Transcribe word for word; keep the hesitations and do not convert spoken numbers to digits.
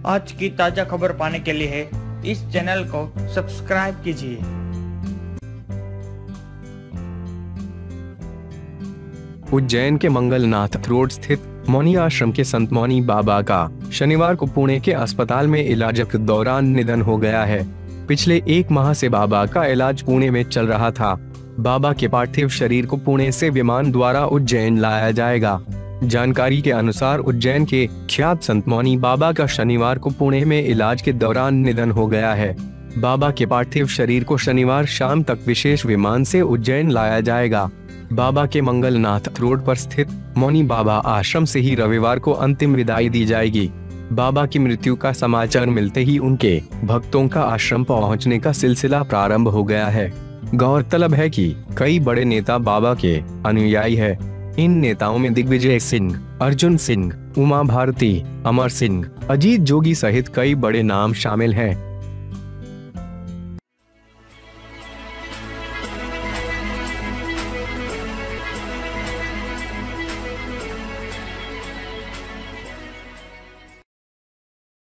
आज की ताजा खबर पाने के लिए इस चैनल को सब्सक्राइब कीजिए। उज्जैन के मंगलनाथ रोड स्थित मौनी आश्रम के संत मौनी बाबा का शनिवार को पुणे के अस्पताल में इलाज के दौरान निधन हो गया है। पिछले एक माह से बाबा का इलाज पुणे में चल रहा था। बाबा के पार्थिव शरीर को पुणे से विमान द्वारा उज्जैन लाया जाएगा। जानकारी के अनुसार उज्जैन के ख्यात संत मौनी बाबा का शनिवार को पुणे में इलाज के दौरान निधन हो गया है। बाबा के पार्थिव शरीर को शनिवार शाम तक विशेष विमान से उज्जैन लाया जाएगा। बाबा के मंगलनाथ रोड पर स्थित मौनी बाबा आश्रम से ही रविवार को अंतिम विदाई दी जाएगी। बाबा की मृत्यु का समाचार मिलते ही उनके भक्तों का आश्रम पहुंचने का सिलसिला प्रारंभ हो गया है। गौरतलब है कि कई बड़े नेता बाबा के अनुयायी है। इन नेताओं में दिग्विजय सिंह, अर्जुन सिंह, उमा भारती, अमर सिंह, अजीत जोगी सहित कई बड़े नाम शामिल हैं।